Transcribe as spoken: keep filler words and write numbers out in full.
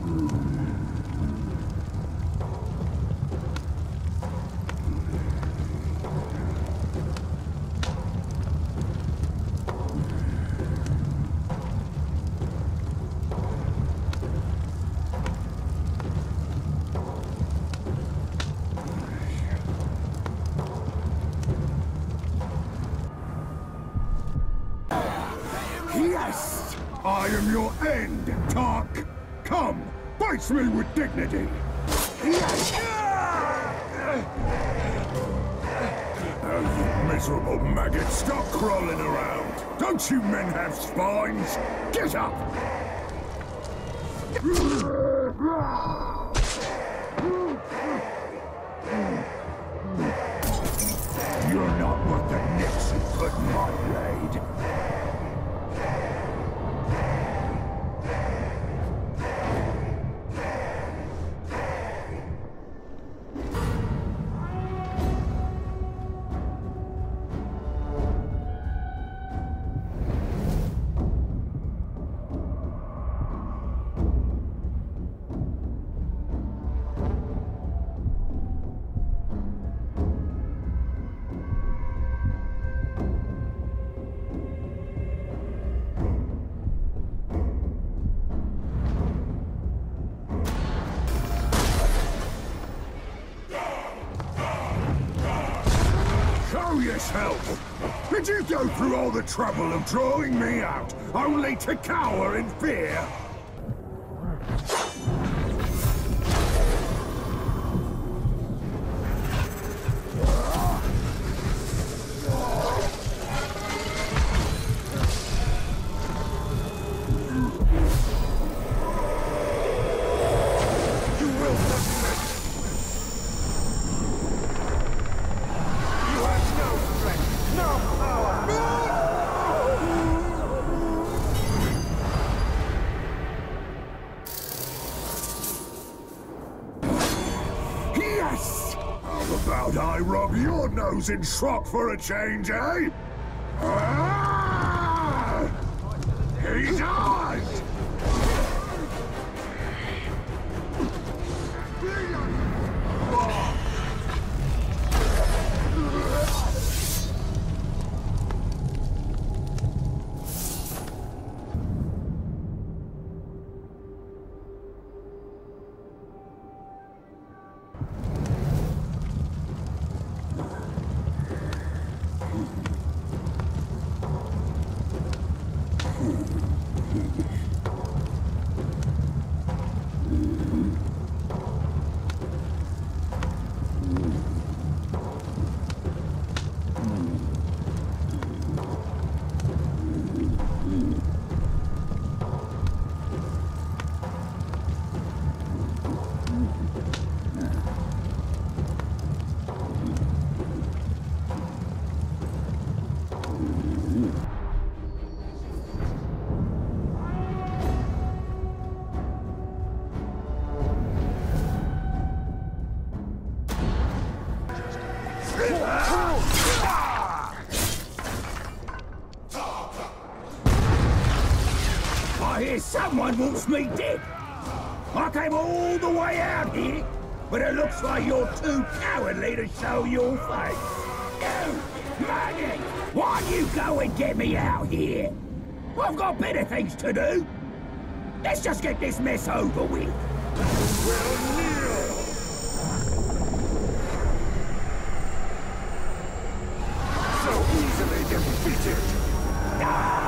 Yes! I am your end, Tark! Come, face me with dignity! Yes! Oh, you miserable maggot, stop crawling around! Don't you men have spines? Get up! You're not worth the nicks you put in my blade. Yourself! Did you go through all the trouble of drawing me out, only to cower in fear? How about I rub your nose in slop for a change, eh? Ah! He died! I hear someone wants me dead. I came all the way out here, but it looks like you're too cowardly to show your face. You, maggot, why you go and get me out here? I've got better things to do. Let's just get this mess over with. Well, kneel. So easily defeated. Ah!